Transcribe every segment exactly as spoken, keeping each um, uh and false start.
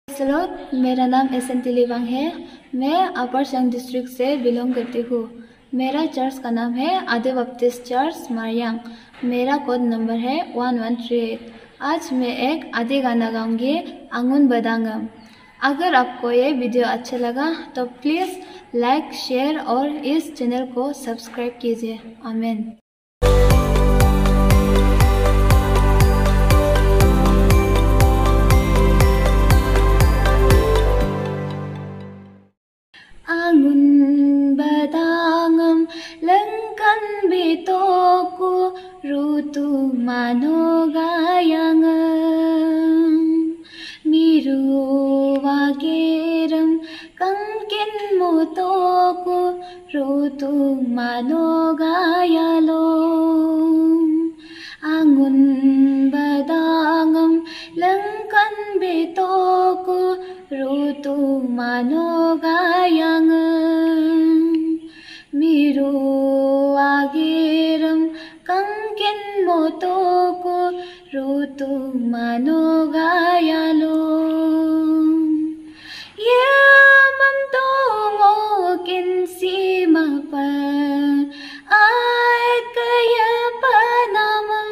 Hello, मेरा नाम S N Tiliwang है। मैं अपर सियांग डिस्ट्रिक्ट से बिलोंग करती हूँ। मेरा चर्च का नाम है आदि बप्टिस्ट चर्च मारियांग। मेरा कोड नंबर है वन वन थ्री एट। आज मैं एक आदि गाना गाऊंगी, आंगन बदांगम। अगर आपको ये वीडियो अच्छा लगा तो प्लीज़ लाइक, शेयर और इस चैनल को सब्सक्राइब कीजिए। आमीन। Angun badangam lengkan bitoku rutu manogayangam miru wageram kankin motoku rutu manogayalom Angun badangam lengkan bitoku rutu manogayangam miru agiram kankin motoku rutu manogayalom yamam tongo kinsimapa ay kaya panamam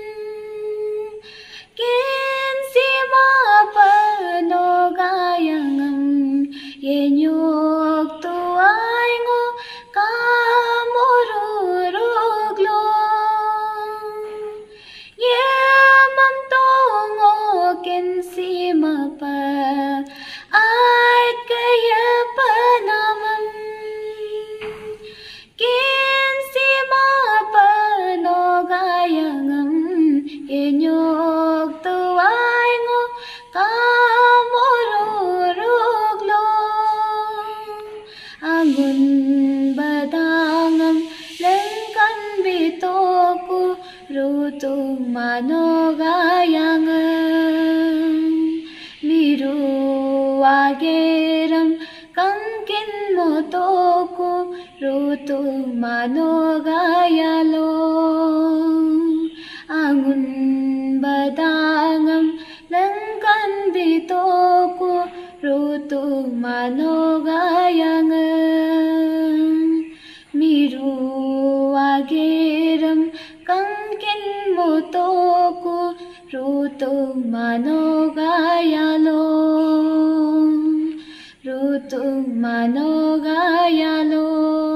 kinsimapa nogayangam yenyuk tuay ngo kamururuglo yamam tongo kinsimapa ay kaya panamam kinsimapa nogayangam yenyuk tuay ngo kamururuglo Angun badangam lengkan bitoku rutu manogayangam miru ageram kankin motoku rutu manogayalom Angun badangam lengkan bitoku rutu manogayangam miru ageram kankin motoku rutu manogayalom rutu manogayalom